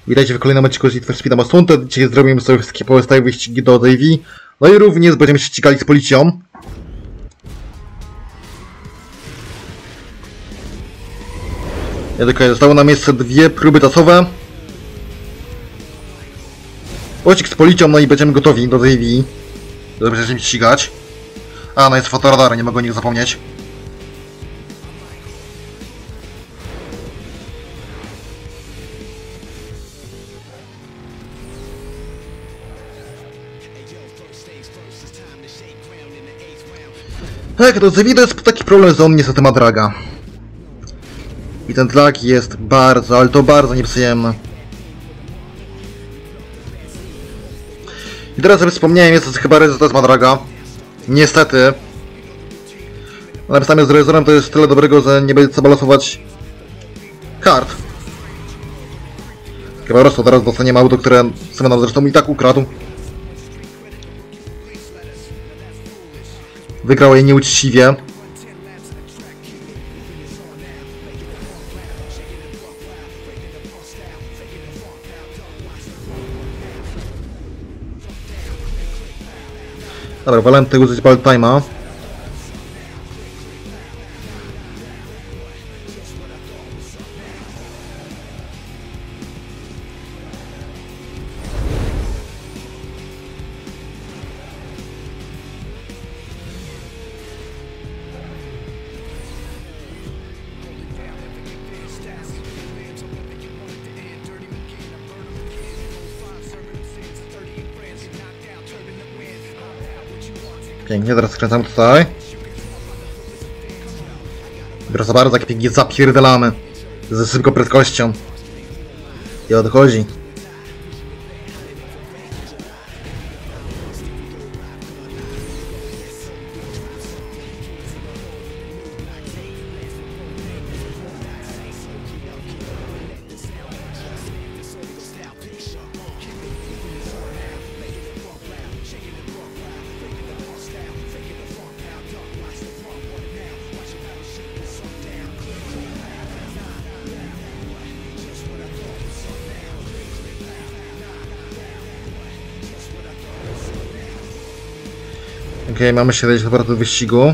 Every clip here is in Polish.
Witajcie w kolejnym odcinku z Need for Speed Most Wanted. Dzisiaj zrobimy sobie wszystkie pozostałe wyścigi do Davey. No i również będziemy się ścigali z policją. Zostało nam jeszcze 2 próby czasowe. Pościg z policją, no i będziemy gotowi do Davey. Żeby się ścigać. A, no jest fotoradar, nie mogę o nich zapomnieć. Tak, to Davey to jest taki problem, że on niestety ma draga. I ten drag jest bardzo, ale to bardzo nieprzyjemne. I teraz sobie wspomniałem, jest chyba rezultat ma draga. Niestety. Ale sami z rezerwem to jest tyle dobrego, że nie będzie trzeba losować kart. Chyba po prostu teraz dostaniemy auto, które Semena zresztą i tak ukradł. Wygrał je nieuczciwie. Dobra, walałem tego użyć ball time'a. Pięknie, teraz skręcamy tutaj. Proszę bardzo, jak pięknie zapierdalamy ze szybką prędkością. I odchodzi. Okej, mamy się dać do wyścigu.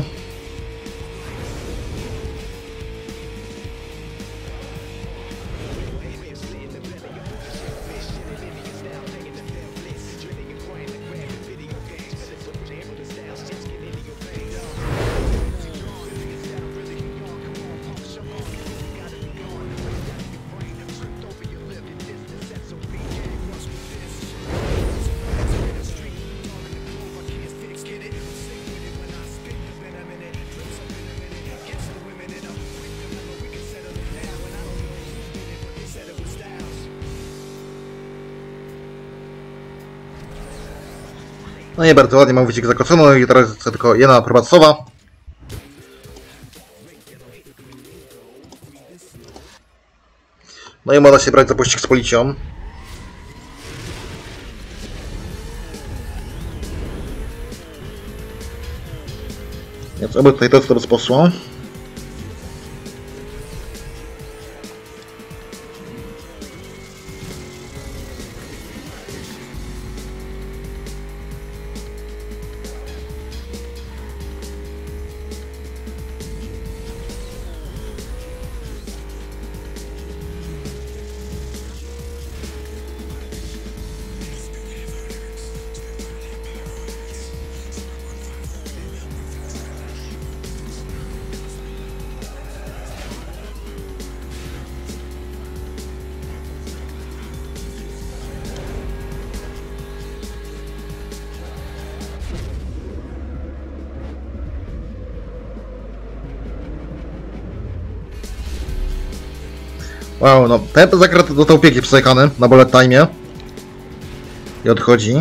No i bardzo ładnie, mam wyścig zakończony i teraz jest tylko jedna próba czasowa. No i można się brać za pościg z policją. Więc oby tutaj to dobrze poszło. Wow, no ten zakręt został pięknie przejechany na bullet time'ie. I odchodzi.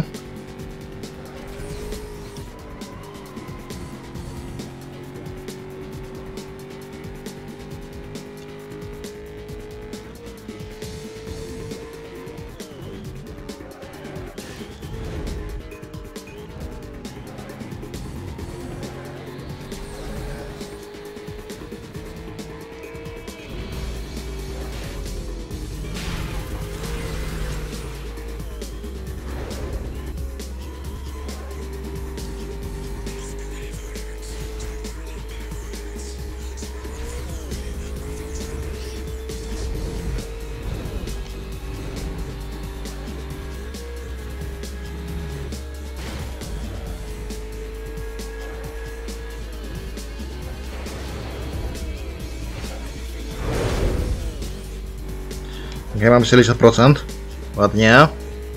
Ok, mamy 70%. Ładnie.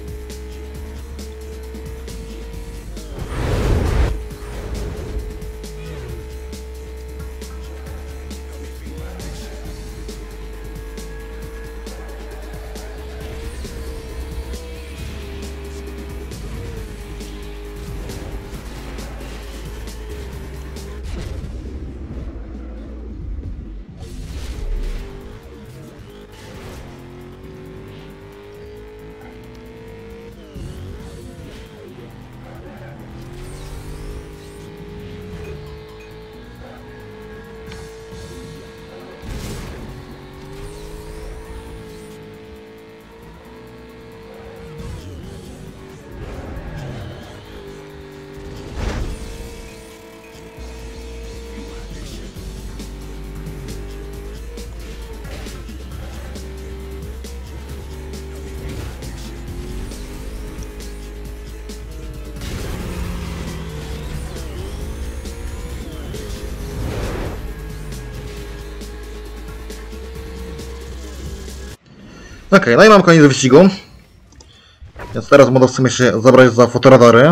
Okej, no i mam koniec wyścigu. Więc teraz mogę w sumie się zabrać za fotoradary.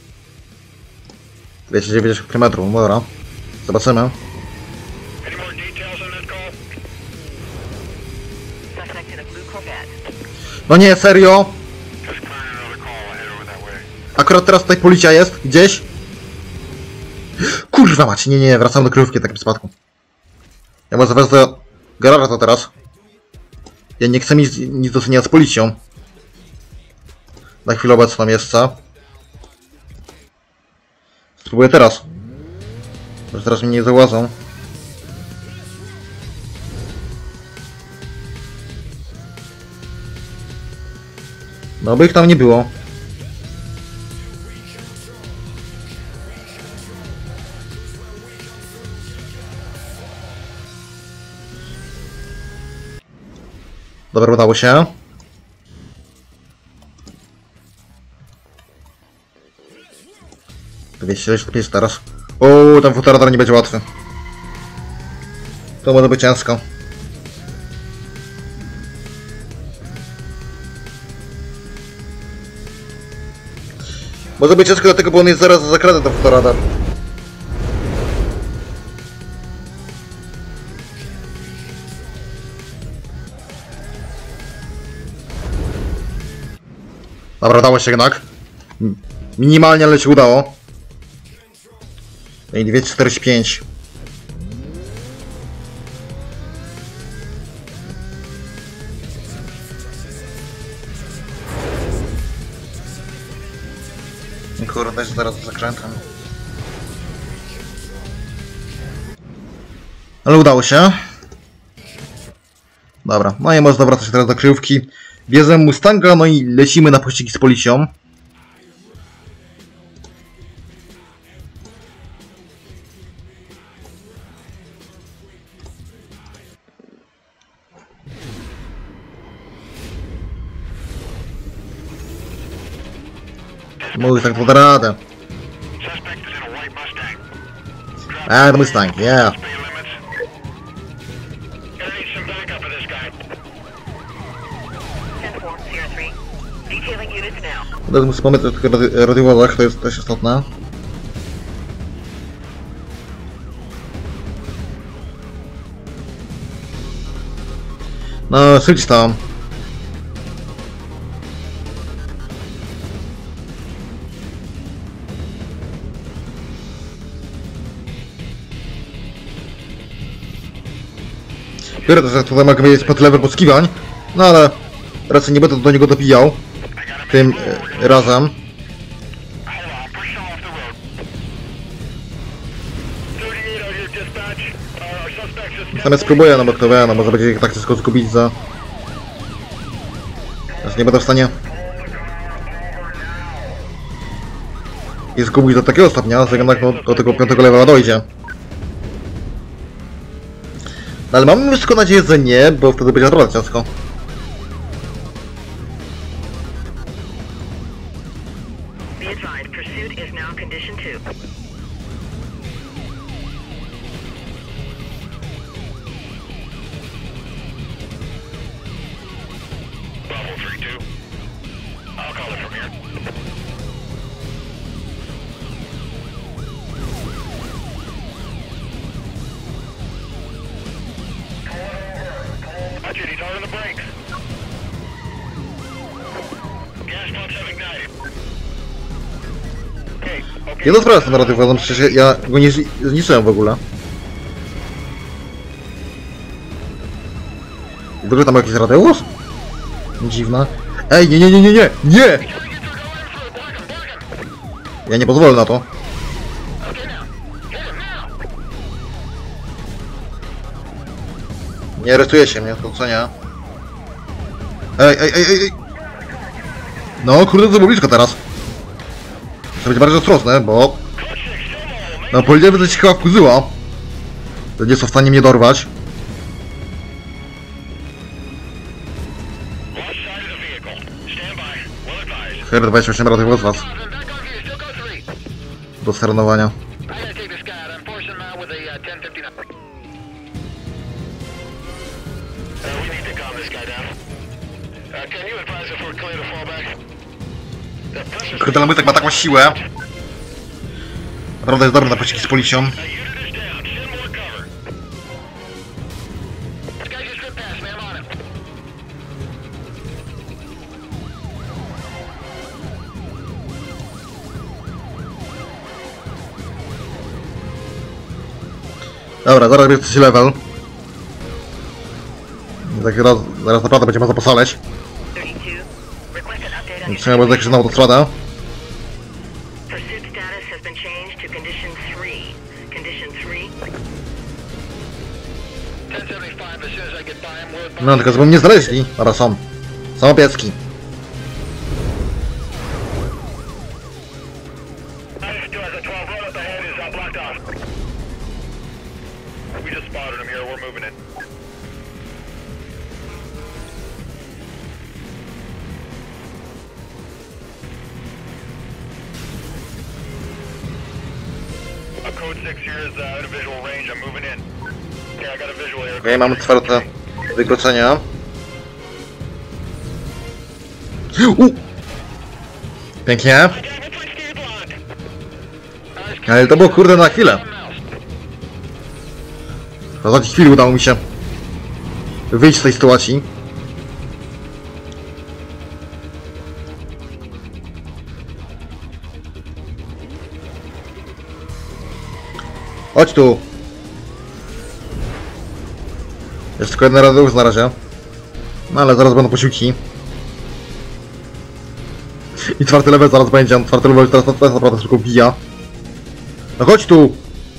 290 km, dobra. Zobaczymy. No nie, serio? Akurat teraz tutaj policja jest, gdzieś. Kurwa mać, nie, wracam do kryjówki w takim przypadku. Ja może wezmę do garaża to teraz. Ja nie chcę nic do czynienia z policją. Na chwilę obecną jeszcze. Spróbuję teraz. Może teraz mnie nie zauważą. No by ich tam nie było. Dobra, udało się. Wiecie teraz. O, ten fotoradar nie będzie łatwy. To może być ciężko. Może być ciężko dlatego, bo on jest zaraz za zakradem, ten fotoradar. Dobra, udało się jednak. Minimalnie, ale się udało. I 245. Kurde, jest zaraz za zakrętem. Ale udało się. Dobra, no i można wracać teraz do kryjówki. Bierzemy Mustanga, no i lecimy na pościgi z policją. Mój tak to da radę. The Mustang, yeah. Teraz muszę pamiętać o tych radiowozach, to jest też istotne. No, szybciej tam. Biorę też, że tutaj mogę mieć pod level poszukiwań, no ale raczej nie będę do niego dopijał tym razem. Natomiast spróbuję, no bo kto wie, no może będzie tak wszystko zgubić za... Znaczy nie będę w stanie... I zgubić do takiego stopnia, że jednak no, do tego 5. levela dojdzie. No, ale mam tylko nadzieję, że nie, bo wtedy będzie naprawdę ciężko. Jedna sprawa z tym radiowodzem, przecież ja go nie zniszczyłem w ogóle. W ogóle tam jakiś radiowóz? Dziwne. Ej, nie! Ja nie pozwolę na to. Nie aresztuje się mnie, to co nie? Ej! No kurde, to było blisko teraz. Trzeba być bardziej ostrożny, bo... No policja by się chyba wkurzyła. To nie są w stanie mnie dorwać. Chyba 28 razy was was. Do sterowania. Kurde, Lambytek ma taką siłę. Naprawdę jest dobry na pościgi z policją. Dobra, zaraz jest 3 level. Tak zaraz naprawdę będzie można posaleć. Trzeba będzie jakieś na autostradę. No tylko żeby mnie znaleźli. Teraz są. Samopiecki. Okej, mamy czwarte wykroczenia. Pięknie. Ale to było kurde na chwilę. W ostatniej chwili udało mi się wyjść z tej sytuacji. Chodź tu. Jest tylko jeden radiowóz na razie. No ale zaraz będą posiłki. I czwarty level zaraz będzie. Czwarty level teraz naprawdę tylko bija. No chodź tu.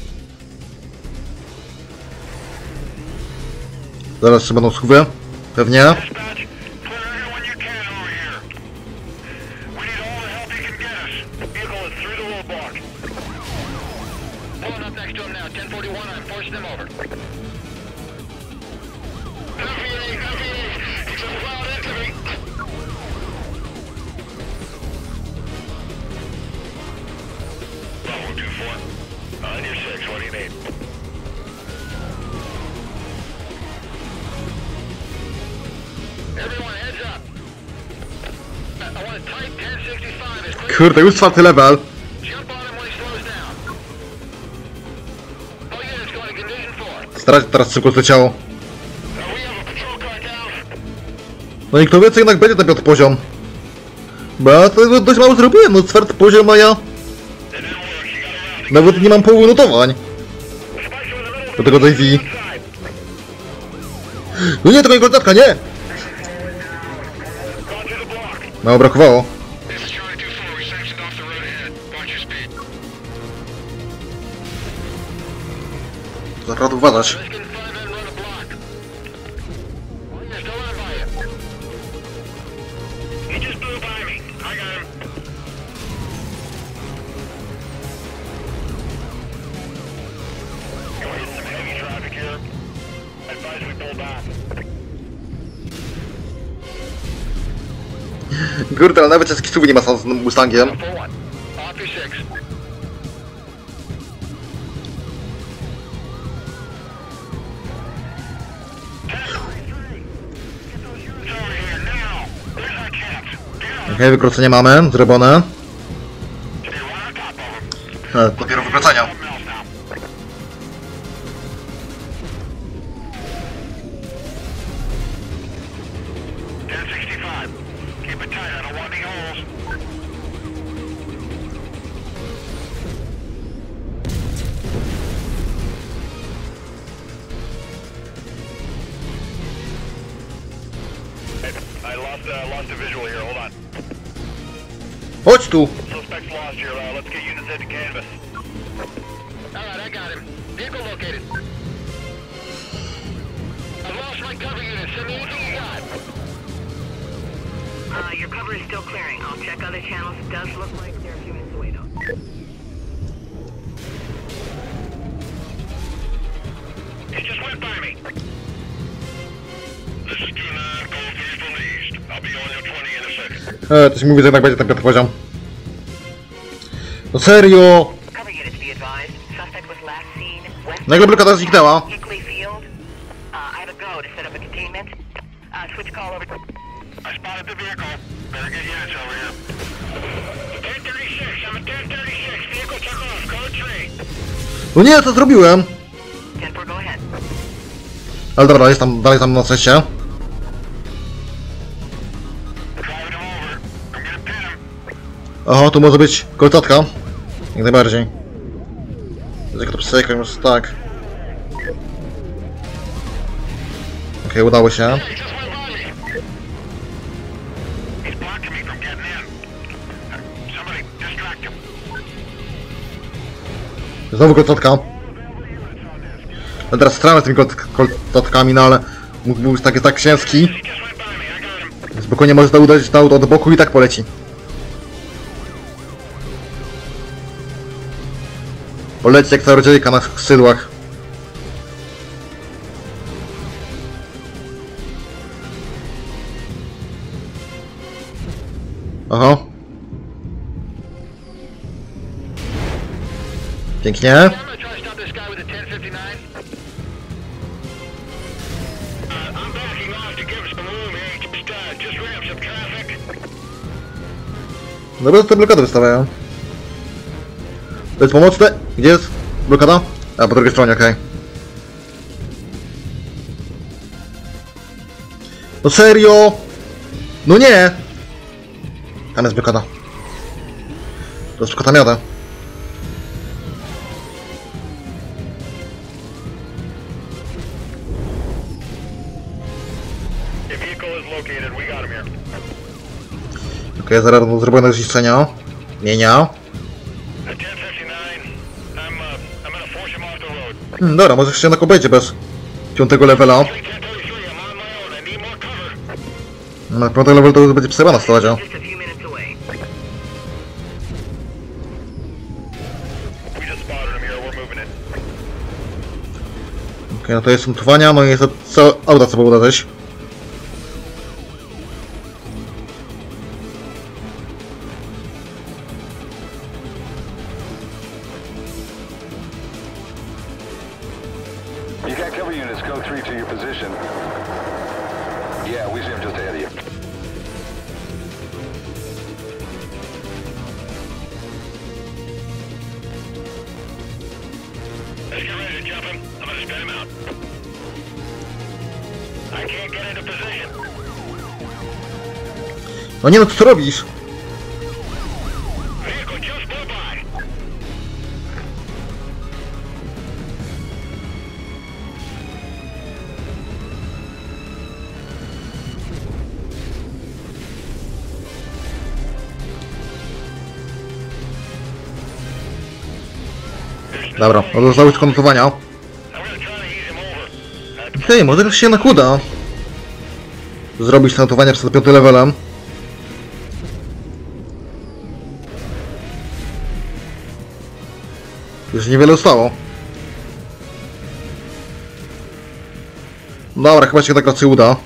Zaraz jeszcze będą schówy. Pewnie. Kurde, już czwarty level. Starać teraz szybko zleciało. No i kto wie, co jednak będzie ten piąty poziom. Bo ja to dość mało zrobiłem, no czwarty poziom, a ja... Nawet nie mam połowy notowań. Do tego Daisy. No nie, tego kontaktka, nie! Mało brakowało. Naprawdę uważać. Kurde, ale nawet jakiś nie ma z Mustangiem. Okej, wykroczenie mamy, zrobione. Dopiero wykroczenia. Keep it tight, I don't want any holes. I lost a visual here, hold on. Chodź tu! Suspect's lost here, let's get units into canvas. Alright, I got him. Vehicle located. I've lost my cover unit, send me anything you got. Your cover is still clearing. I'll check other channels. It does look like they're a few minutes away, though. He just went by me. This is 2-9, call 3 from the east. I'll be on your 20 in a second. To się mówi, że jednak będzie ten piąty poziom. No serio! Cover units be advised. Suspect was last seen west. Nagle blokada zniknęła. Hickley Field. I have a go to set up a containment. Switch call over. I spotted the vehicle. Better get units over here. 1036, I'm at 1036. Vehicle took off, code 3. No nie, co zrobiłem? 10-4, go ahead. Ale dobra, jest tam, dalej tam na ceście. Driving him over. I'm gonna pin him. Oho, tu może być kolcatka. Jak najbardziej. Jak to psycho, już tak. Okej, udało się. He just went by me. He's blocking me from getting in. Somebody distract him. Znowu kolcatka. No teraz strzelamy z tymi kolcatkami, no ale mógł być tak ciężki. He just went by me, I got him. Spokojnie może to uderzyć na auto od boku i tak poleci. Poleci jak czarodziejka na skrzydłach. Oho. Pięknie. I'm gonna try to stop this guy with a 1059. I'm backing off to give some room here. Just ramp some traffic. No bo te blokady wystawiają. To jest pomocne. Gdzie jest blokada? A, po drugiej stronie, okej. No serio? No nie! Tam jest blokada. To jest blokada miada. The vehicle is located. We got him here. Okej, zaraz zrobione zniszczenia. Mienia. At 1059, I'm gonna force him off the road. Dobra, może jeszcze jednak obejdzie bez 5 levela. 1033, I'm on my own. I need more cover. Na 5 level to już będzie przerwana sytuacja. Just a few minutes away. We just spotted him here. We're moving in. Okej, no to jest montowania, no i jest to co auta trzeba uderzyć. You got cover units, go 3 to your position. Yeah, we see him just ahead of you. Let's get ready to jump him. I'm gonna spin him out. I can't get into position. No nie no, co robisz? Vehicle just blew by. Dobra, no zostały tylko notowania. I'm gonna try to ease him over. Okej, może się jednak uda zrobić te notowania przed 5 levelem. Już niewiele zostało. Dobra, chyba się tak raczej uda.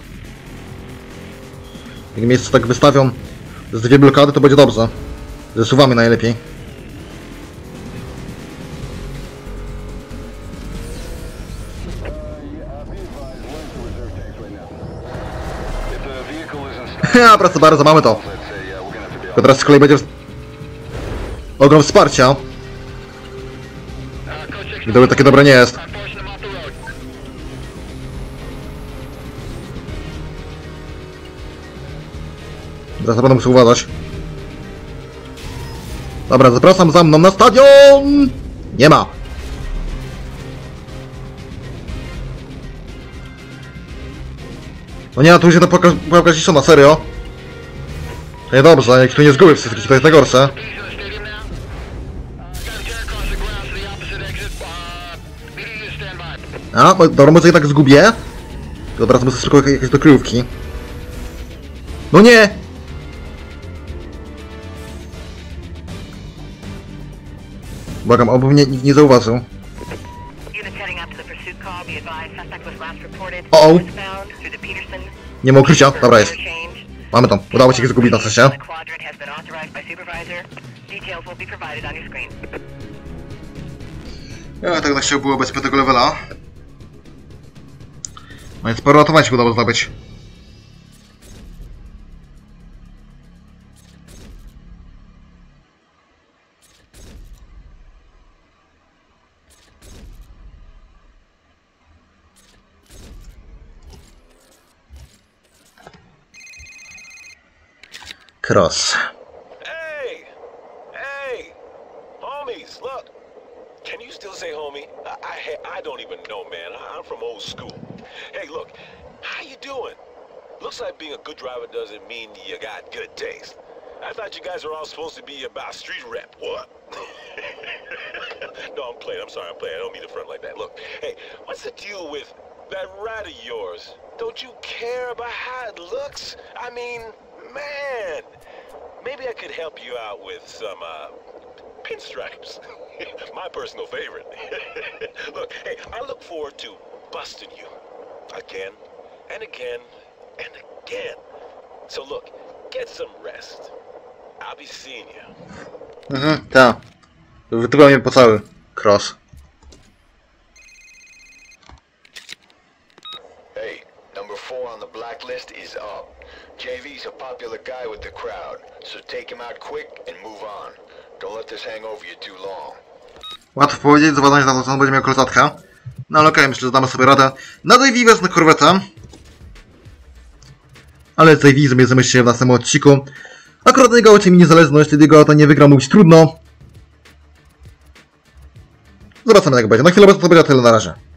Jak miejsce tak wystawią z 2 blokady, to będzie dobrze. Zesuwamy najlepiej. If the vehicle isn't stopped, Ja, proszę bardzo, mamy to. let's say, we're gonna have to be Tylko teraz z kolei będzie ogrom wsparcia. Code 6. Gdyby takie dobre nie jest. I'm forcing him off the road. Teraz na pewno muszę uważać. Dobra, zapraszam za mną na stadion! Nie ma! No nie, tu już jedna pułapka ściszona, serio? To nie dobrze, jak tu nie zgubię wszystkich, to jest najgorsze. A, dobra, może jednak zgubię. Dobra, to muszę szukać jakieś do kryjówki. No nie! Błagam, oby mnie nikt nie zauważył. O! Nie ma ukrycia, dobra jest. Mamy to, udało się ich zgubić na sensie. Ja tak na chciał było bez 5 levela. No więc sporo automaci udało zdobyć. Cross. Hey! Hey! Homies, look! Can you still say homie? I don't even know, man. I'm from old school. Hey, look, how you doing? Looks like being a good driver doesn't mean you got good taste. I thought you guys were all supposed to be about street rep. What? No, I'm playing. I'm sorry, I'm playing. I don't mean to front like that. Look, hey, what's the deal with that rat of yours? Don't you care about how it looks? I mean, man, maybe I could help you out with some, pinstripes. My personal favorite. Look, hey, I look forward to busting you. Again, and again, and again. So look, get some rest. I'll be seeing you. Tak. Wytypa mnie po cały cross. Hey, number 4 on the blacklist is up. JV's a popular guy with the crowd, so take him out quick and move on. Don't let this hang over you too long. Łatwo powiedzieć, zobaczcie na to, co on będzie miał kolcatkę. No ale okej, myślę, że damy sobie radę. Na JV wezmę korwetę. Ale z JV zamierzamy się w następnym odcinku. Akurat jego oczy mi niezależność, wtedy go to nie wygra, mówić trudno. Zobaczymy jak będzie. Na chwilę to będzie tyle na razie.